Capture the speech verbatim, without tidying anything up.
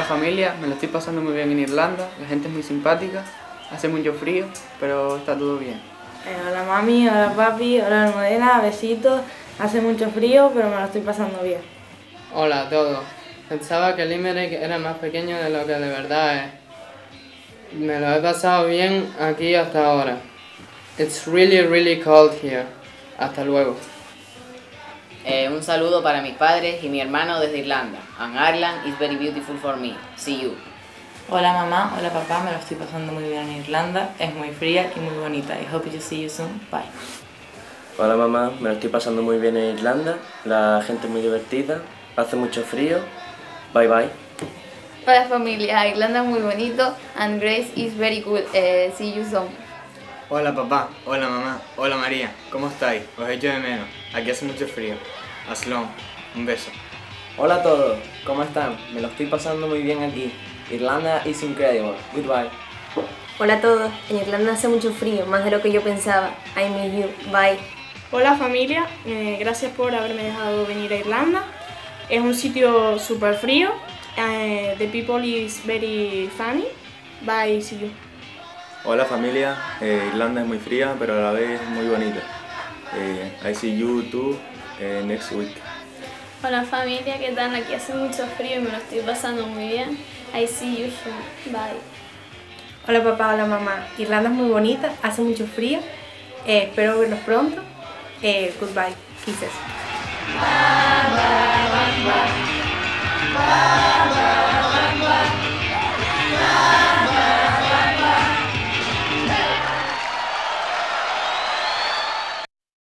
familia, me lo estoy pasando muy bien en Irlanda, la gente es muy simpática, hace mucho frío, pero está todo bien. Eh, hola mami, hola papi, hola Almudena, besitos, hace mucho frío, pero me lo estoy pasando bien. Hola a todos, pensaba que Limerick era más pequeño de lo que de verdad es. Me lo he pasado bien aquí hasta ahora. It's really really cold here. Hasta luego. Eh, un saludo para mis padres y mi hermano desde Irlanda. And Ireland is very beautiful for me. See you. Hola mamá, hola papá, me lo estoy pasando muy bien en Irlanda, es muy fría y muy bonita. I hope to see you soon. Bye. Hola mamá, me lo estoy pasando muy bien en Irlanda, la gente es muy divertida, hace mucho frío. Bye bye. Hola familia, Irlanda es muy bonito and Grace is very cool. Eh, see you soon. Hola papá, hola mamá, hola María, ¿cómo estáis? Os echo de menos, aquí hace mucho frío. As long, un beso. Hola a todos, ¿cómo están? Me lo estoy pasando muy bien aquí. Irlanda is incredible. Goodbye. Hola a todos, en Irlanda hace mucho frío, más de lo que yo pensaba. I miss you, bye. Hola familia, eh, gracias por haberme dejado venir a Irlanda. Es un sitio súper frío. Uh, the people is very funny. Bye, see you. Hola familia, eh, Irlanda es muy fría pero a la vez muy bonita. Eh, I see you too eh, next week. Hola familia, ¿qué tal? Aquí hace mucho frío y me lo estoy pasando muy bien. I see you soon. Bye. Hola papá, hola mamá. Irlanda es muy bonita, hace mucho frío. Eh, espero verlos pronto. Eh, goodbye. Kisses. Bye, bye, bye, bye. Bye, bye.